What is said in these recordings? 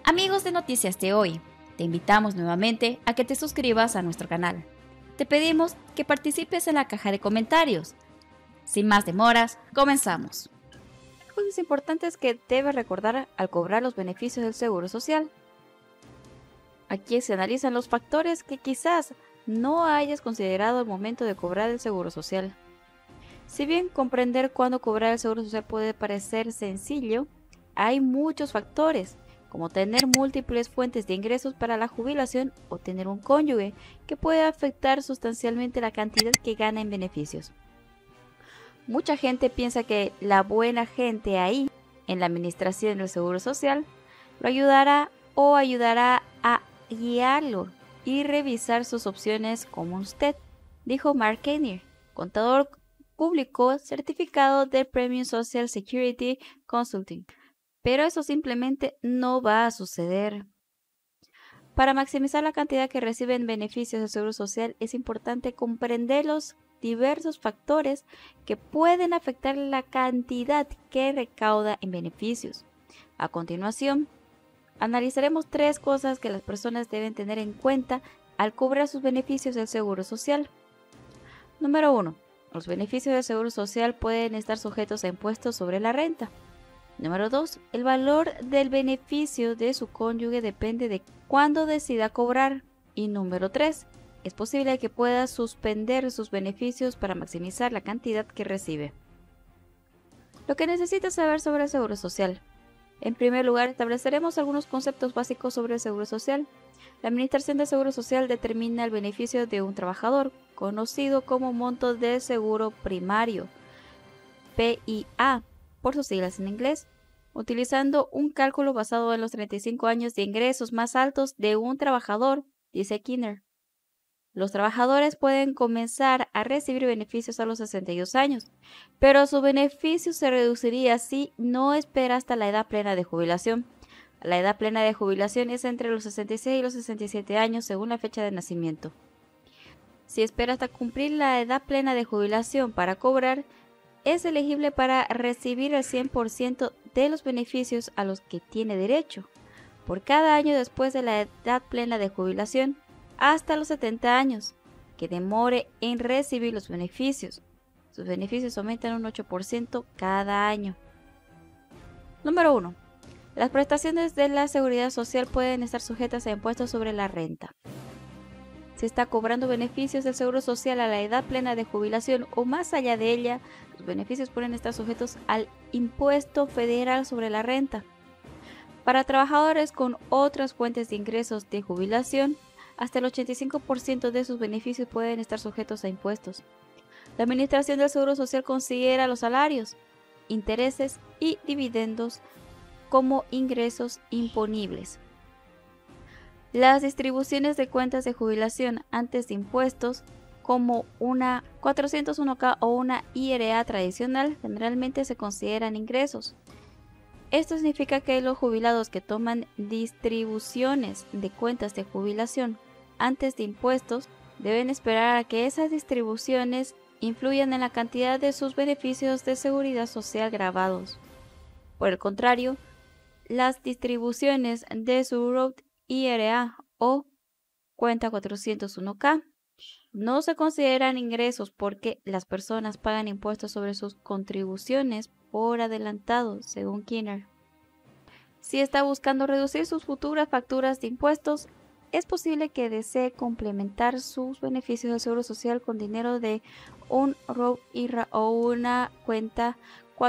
Amigos de Noticias de Hoy, te invitamos nuevamente a que te suscribas a nuestro canal. Te pedimos que participes en la caja de comentarios. Sin más demoras, comenzamos. Cosas importantes que debes recordar al cobrar los beneficios del Seguro Social. Aquí se analizan los factores que quizás no hayas considerado al momento de cobrar el Seguro Social. Si bien comprender cuándo cobrar el Seguro Social puede parecer sencillo, hay muchos factores, como tener múltiples fuentes de ingresos para la jubilación o tener un cónyuge, que puede afectar sustancialmente la cantidad que gana en beneficios. Mucha gente piensa que la buena gente ahí, en la administración del Seguro Social, lo ayudará a guiarlo y revisar sus opciones como usted, dijo Mark Kinnear, contador público certificado de Premium Social Security Consulting. Pero eso simplemente no va a suceder. Para maximizar la cantidad que reciben beneficios del Seguro Social, es importante comprender los diversos factores que pueden afectar la cantidad que recauda en beneficios. A continuación, analizaremos 3 cosas que las personas deben tener en cuenta al cobrar sus beneficios del Seguro Social. Número 1. Los beneficios del Seguro Social pueden estar sujetos a impuestos sobre la renta. Número 2. El valor del beneficio de su cónyuge depende de cuándo decida cobrar. Y número 3. Es posible que pueda suspender sus beneficios para maximizar la cantidad que recibe. Lo que necesitas saber sobre el Seguro Social. En primer lugar, estableceremos algunos conceptos básicos sobre el Seguro Social. La Administración del Seguro Social determina el beneficio de un trabajador, conocido como monto de seguro primario, PIA, por sus siglas en inglés, utilizando un cálculo basado en los 35 años de ingresos más altos de un trabajador, dice Kinnear. Los trabajadores pueden comenzar a recibir beneficios a los 62 años, pero su beneficio se reduciría si no espera hasta la edad plena de jubilación. La edad plena de jubilación es entre los 66 y los 67 años según la fecha de nacimiento. Si espera hasta cumplir la edad plena de jubilación para cobrar, es elegible para recibir el 100% de los beneficios a los que tiene derecho, por cada año después de la edad plena de jubilación, hasta los 70 años, que demore en recibir los beneficios. Sus beneficios aumentan un 8% cada año. Número 1. Las prestaciones de la Seguridad Social pueden estar sujetas a impuestos sobre la renta. Si está cobrando beneficios del Seguro Social a la edad plena de jubilación o más allá de ella, los beneficios pueden estar sujetos al impuesto federal sobre la renta. Para trabajadores con otras fuentes de ingresos de jubilación, hasta el 85% de sus beneficios pueden estar sujetos a impuestos. La Administración del Seguro Social considera los salarios, intereses y dividendos como ingresos imponibles. Las distribuciones de cuentas de jubilación antes de impuestos, como una 401k o una IRA tradicional, generalmente se consideran ingresos. Esto significa que los jubilados que toman distribuciones de cuentas de jubilación antes de impuestos deben esperar a que esas distribuciones influyan en la cantidad de sus beneficios de seguridad social grabados. Por el contrario, las distribuciones de su Roth IRA o cuenta 401k no se consideran ingresos porque las personas pagan impuestos sobre sus contribuciones por adelantado, según Kinnear. Si está buscando reducir sus futuras facturas de impuestos, es posible que desee complementar sus beneficios del Seguro Social con dinero de un Roth IRA o una cuenta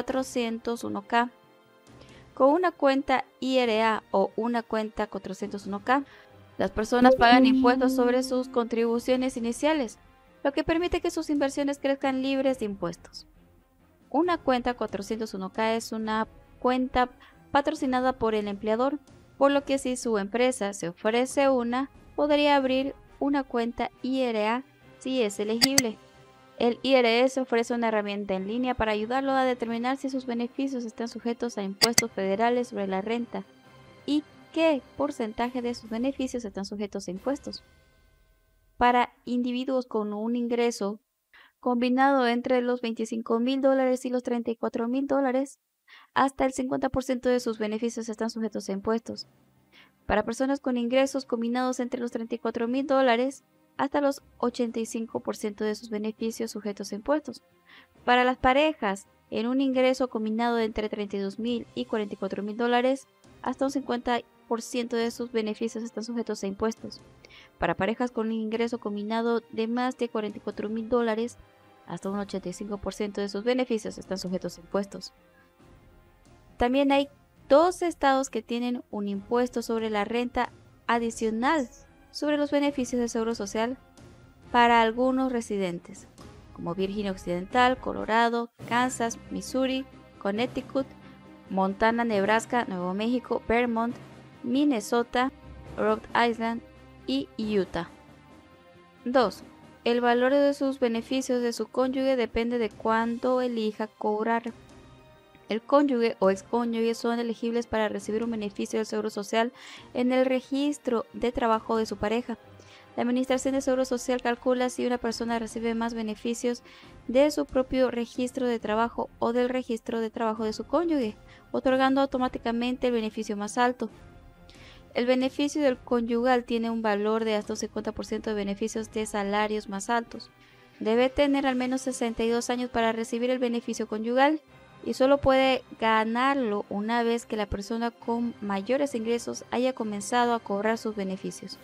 401k. Con una cuenta IRA o una cuenta 401k, las personas pagan impuestos sobre sus contribuciones iniciales, lo que permite que sus inversiones crezcan libres de impuestos. Una cuenta 401k es una cuenta patrocinada por el empleador, por lo que si su empresa se ofrece una, podría abrir una cuenta IRA si es elegible. El IRS ofrece una herramienta en línea para ayudarlo a determinar si sus beneficios están sujetos a impuestos federales sobre la renta y qué porcentaje de sus beneficios están sujetos a impuestos. Para individuos con un ingreso combinado entre los $25,000 y los $34,000, hasta el 50% de sus beneficios están sujetos a impuestos. Para personas con ingresos combinados entre los $34,000 hasta los 85% de sus beneficios sujetos a impuestos. Para las parejas en un ingreso combinado de entre $32,000 y $44,000, hasta un 50% de sus beneficios están sujetos a impuestos. Para parejas con un ingreso combinado de más de $44,000, hasta un 85% de sus beneficios están sujetos a impuestos. También hay 2 estados que tienen un impuesto sobre la renta adicional sobre los beneficios de seguro social para algunos residentes, como Virginia Occidental, Colorado, Kansas, Missouri, Connecticut, Montana, Nebraska, Nuevo México, Vermont, Minnesota, Rhode Island y Utah. 2. El valor de sus beneficios de su cónyuge depende de cuándo elija cobrar. El cónyuge o excónyuge son elegibles para recibir un beneficio del Seguro Social en el registro de trabajo de su pareja. La Administración de Seguro Social calcula si una persona recibe más beneficios de su propio registro de trabajo o del registro de trabajo de su cónyuge, otorgando automáticamente el beneficio más alto. El beneficio del conyugal tiene un valor de hasta un 50% de beneficios de salarios más altos. Debe tener al menos 62 años para recibir el beneficio conyugal y solo puede ganarlo una vez que la persona con mayores ingresos haya comenzado a cobrar sus beneficios.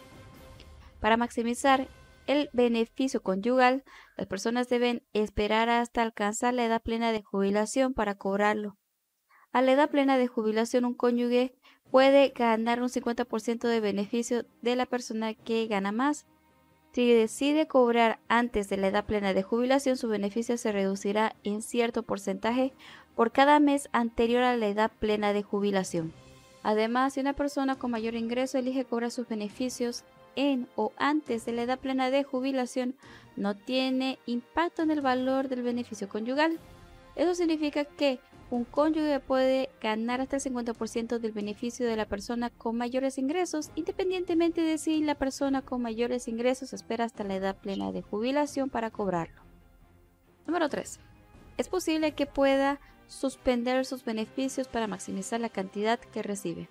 Para maximizar el beneficio conyugal, las personas deben esperar hasta alcanzar la edad plena de jubilación para cobrarlo. A la edad plena de jubilación, un cónyuge puede ganar un 50% de beneficio de la persona que gana más. Si decide cobrar antes de la edad plena de jubilación, su beneficio se reducirá en cierto porcentaje por cada mes anterior a la edad plena de jubilación. Además, si una persona con mayor ingreso elige cobrar sus beneficios en o antes de la edad plena de jubilación, no tiene impacto en el valor del beneficio conyugal. Eso significa que un cónyuge puede ganar hasta el 50% del beneficio de la persona con mayores ingresos, independientemente de si la persona con mayores ingresos espera hasta la edad plena de jubilación para cobrarlo. Número 3. Es posible que pueda suspender sus beneficios para maximizar la cantidad que recibe.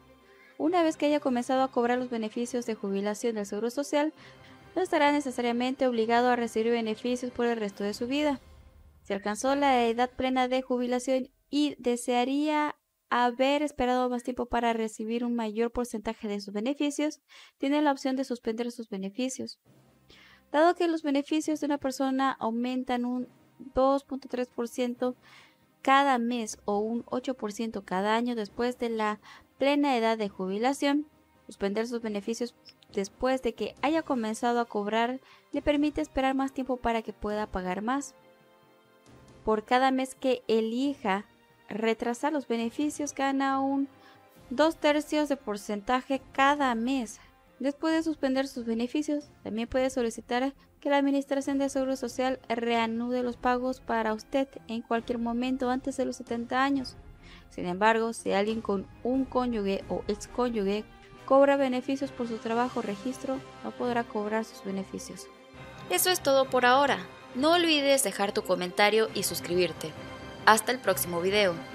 Una vez que haya comenzado a cobrar los beneficios de jubilación del Seguro Social, no estará necesariamente obligado a recibir beneficios por el resto de su vida. Si alcanzó la edad plena de jubilación y desearía haber esperado más tiempo para recibir un mayor porcentaje de sus beneficios, tiene la opción de suspender sus beneficios. Dado que los beneficios de una persona aumentan un 2.3% cada mes o un 8% cada año después de la plena edad de jubilación, suspender sus beneficios después de que haya comenzado a cobrar le permite esperar más tiempo para que pueda pagar más. Por cada mes que elija retrasar los beneficios, gana un 2/3 de porcentaje cada mes. Después de suspender sus beneficios, también puede solicitar que la Administración de Seguro Social reanude los pagos para usted en cualquier momento antes de los 70 años. Sin embargo, si alguien con un cónyuge o excónyuge cobra beneficios por su trabajo o registro, no podrá cobrar sus beneficios. Eso es todo por ahora. No olvides dejar tu comentario y suscribirte. Hasta el próximo video.